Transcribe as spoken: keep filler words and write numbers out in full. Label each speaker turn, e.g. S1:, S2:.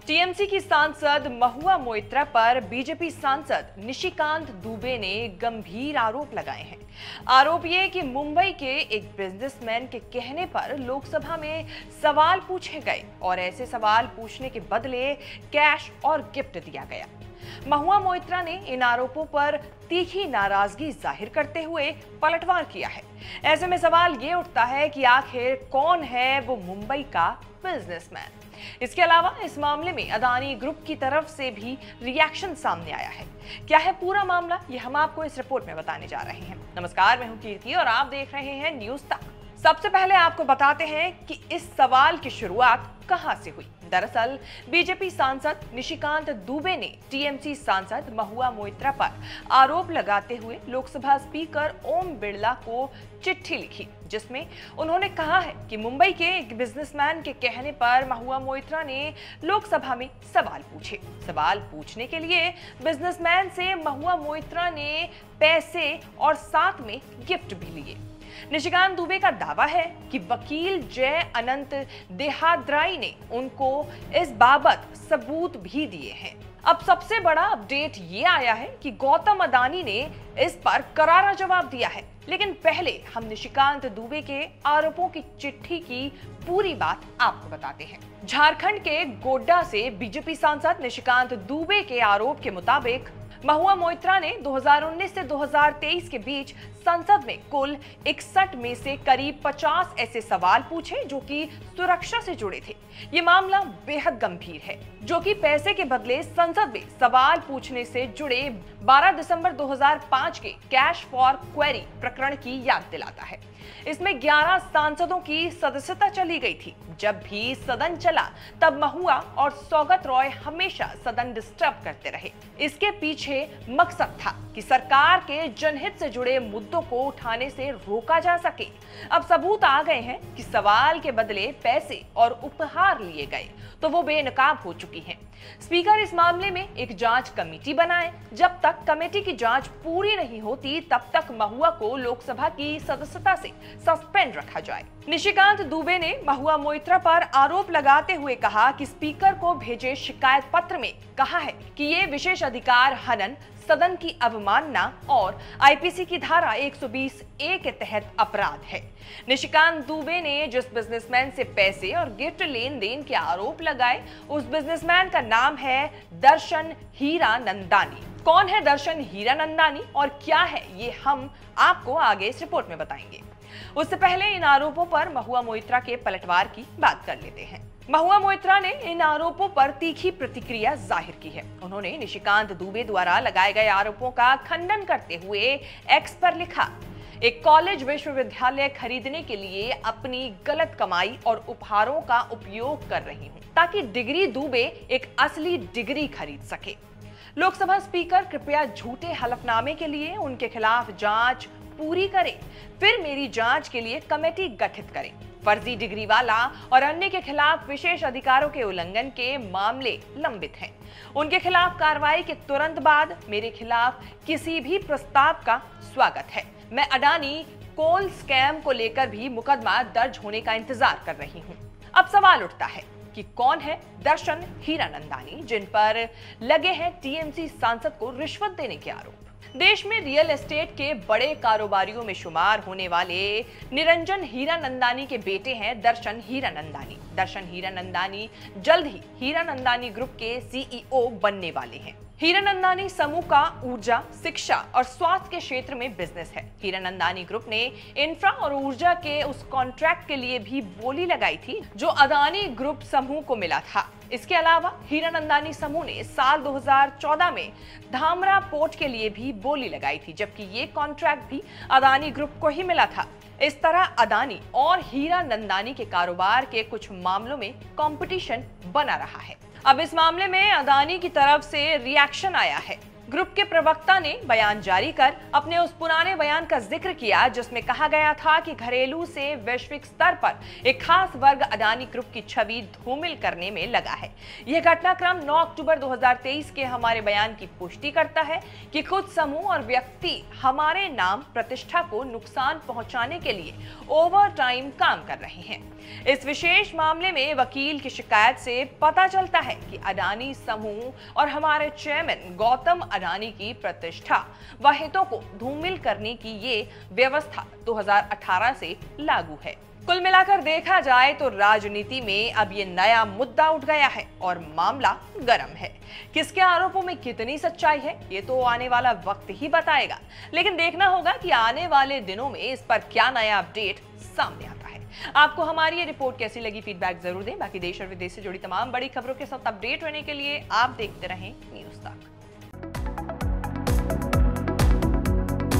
S1: TMC की सांसद महुआ मोइत्रा पर बीजेपी सांसद निशिकांत दुबे ने गंभीर आरोप लगाए हैं। आरोप ये कि मुंबई के एक बिजनेसमैन के कहने पर लोकसभा में सवाल पूछे गए और ऐसे सवाल पूछने के बदले कैश और गिफ्ट दिया गया। महुआ मोइत्रा ने इन आरोपों पर तीखी नाराजगी जाहिर करते हुए पलटवार किया है। ऐसे में सवाल ये उठता है कि आखिर कौन है वो मुंबई का बिजनेसमैन। इसके अलावा इस मामले में अदानी ग्रुप की तरफ से भी रिएक्शन सामने आया है। क्या है पूरा मामला, ये हम आपको इस रिपोर्ट में बताने जा रहे हैं। नमस्कार, मैं हूं कीर्ति और आप देख रहे हैं न्यूज तक। सबसे पहले आपको बताते हैं कि इस सवाल की शुरुआत कहां से हुई। दरअसल बीजेपी सांसद निशिकांत दुबे ने टीएमसी सांसद महुआ मोइत्रा पर आरोप लगाते हुए लोकसभा स्पीकर ओम बिरला को चिट्ठी लिखी, जिसमें उन्होंने कहा है कि मुंबई के एक बिजनेसमैन के कहने पर महुआ मोइत्रा ने लोकसभा में सवाल पूछे। सवाल पूछने के लिए बिजनेसमैन से महुआ मोइत्रा ने पैसे और साथ में गिफ्ट भी लिए। निशिकांत दुबे का दावा है कि वकील जय अनंत देहाद्राई ने उनको इस बाबत सबूत भी दिए हैं। अब सबसे बड़ा अपडेट ये आया है कि गौतम अदानी ने इस पर करारा जवाब दिया है। लेकिन पहले हम निशिकांत दुबे के आरोपों की चिट्ठी की पूरी बात आपको बताते हैं। झारखंड के गोड्डा से बीजेपी सांसद निशिकांत दुबे के आरोप के मुताबिक महुआ मोइत्रा ने दो हज़ार उन्नीस से दो हज़ार तेईस के बीच संसद में कुल इकसठ में से करीब पचास ऐसे सवाल पूछे जो कि सुरक्षा से जुड़े थे। ये मामला बेहद गंभीर है, जो कि पैसे के बदले संसद में सवाल पूछने से जुड़े बारह दिसंबर दो हज़ार पाँच के कैश फॉर क्वेरी प्रकरण की याद दिलाता है। इसमें ग्यारह सांसदों की सदस्यता चली गई थी। जब भी सदन चला तब महुआ और सौगत रॉय हमेशा सदन डिस्टर्ब करते रहे। इसके पीछे मकसद था कि सरकार के जनहित से जुड़े मुद्दों को उठाने से रोका जा सके। अब सबूत आ गए हैं कि सवाल के बदले पैसे और उपहार लिए गए तो वो बेनकाब हो चुकी हैं। स्पीकर इस मामले में एक जांच कमेटी बनाए। जब तक कमेटी की जांच पूरी नहीं होती तब तक महुआ को लोकसभा की सदस्यता से सस्पेंड रखा जाए। निशिकांत दुबे ने महुआ मोइत्रा पर आरोप लगाते हुए कहा कि स्पीकर को भेजे शिकायत पत्र में कहा है कि ये विशेष अधिकार हनन, सदन की अवमानना और आईपीसी की धारा एक सौ बीस ए के तहत अपराध है। निशिकांत दुबे ने जिस बिजनेसमैन से पैसे और गिफ्ट लेन देन के आरोप लगाए, उस बिजनेसमैन का नाम है दर्शन हीरानंदानी। कौन है दर्शन हीरानंदानी और क्या है ये हम आपको आगे इस रिपोर्ट में बताएंगे। उससे पहले इन आरोपों पर महुआ मोइत्रा के पलटवार की बात कर लेते हैं। महुआ मोइत्रा ने इन आरोपों पर तीखी प्रतिक्रिया जाहिर की है। उन्होंने निशिकांत दुबे द्वारा लगाए गए आरोपों का खंडन करते हुए एक्स पर लिखा, एक कॉलेज विश्वविद्यालय खरीदने के लिए अपनी गलत कमाई और उपहारों का उपयोग कर रही हूं ताकि डिग्री दुबे एक असली डिग्री खरीद सके। लोकसभा स्पीकर कृपया झूठे हलफनामे के लिए उनके खिलाफ जांच पूरी करें, फिर मेरी जांच के लिए कमेटी गठित करें। फर्जी डिग्री वाला और अन्य के खिलाफ विशेष अधिकारों के उल्लंघन के मामले लंबित हैं। उनके खिलाफ कार्रवाई के तुरंत बाद मेरे खिलाफ किसी भी प्रस्ताव का स्वागत है। मैं अडानी कोल स्कैम को लेकर भी मुकदमा दर्ज होने का इंतजार कर रही हूं। अब सवाल उठता है कि कौन है दर्शन हीरानंदानी जिन पर लगे हैं टीएमसी सांसद को रिश्वत देने के आरोप। देश में रियल एस्टेट के बड़े कारोबारियों में शुमार होने वाले निरंजन हीरानंदानी के बेटे हैं दर्शन हीरानंदानी। दर्शन हीरानंदानी जल्द ही हीरानंदानी ग्रुप के सीईओ बनने वाले हैं। हीरानंदानी समूह का ऊर्जा, शिक्षा और स्वास्थ्य के क्षेत्र में बिजनेस है। हीरानंदानी ग्रुप ने इंफ्रा और ऊर्जा के उस कॉन्ट्रैक्ट के लिए भी बोली लगाई थी जो अदानी ग्रुप समूह को मिला था। इसके अलावा हीरानंदानी समूह ने साल दो हज़ार चौदह में धामरा पोर्ट के लिए भी बोली लगाई थी, जबकि ये कॉन्ट्रैक्ट भी अदानी ग्रुप को ही मिला था। इस तरह अदानी और हीरानंदानी के कारोबार के कुछ मामलों में कंपटीशन बना रहा है। अब इस मामले में अदानी की तरफ से रिएक्शन आया है। ग्रुप के प्रवक्ता ने बयान जारी कर अपने उस पुराने बयान का जिक्र किया जिसमें कहा गया था कि घरेलू से वैश्विक स्तर पर एक खास वर्ग अडानी ग्रुप की छवि धूमिल करने में लगा है। यह घटनाक्रम नौ अक्टूबर दो हज़ार तेईस के हमारे बयान की पुष्टि करता है कि खुद समूह और व्यक्ति हमारे नाम प्रतिष्ठा को नुकसान पहुंचाने के लिए ओवर टाइम काम कर रहे हैं। इस विशेष मामले में वकील की शिकायत से पता चलता है कि अडानी समूह और हमारे चेयरमैन गौतम अडानी की प्रतिष्ठा व हितों को धूमिल करने की ये व्यवस्था दो हज़ार अठारह से लागू है। कुल मिलाकर देखा जाए तो राजनीति में अब ये नया मुद्दा उठ गया है और मामला गर्म है। किसके आरोपों में कितनी सच्चाई है ये तो आने वाला वक्त ही बताएगा, लेकिन देखना होगा कि आने वाले दिनों में इस पर क्या नया अपडेट सामने आता है। आपको हमारी ये रिपोर्ट कैसी लगी, फीडबैक जरूर दें। बाकी देश और विदेश से जुड़ी तमाम बड़ी खबरों के साथ अपडेट रहने के लिए आप देखते रहें न्यूज़ तक।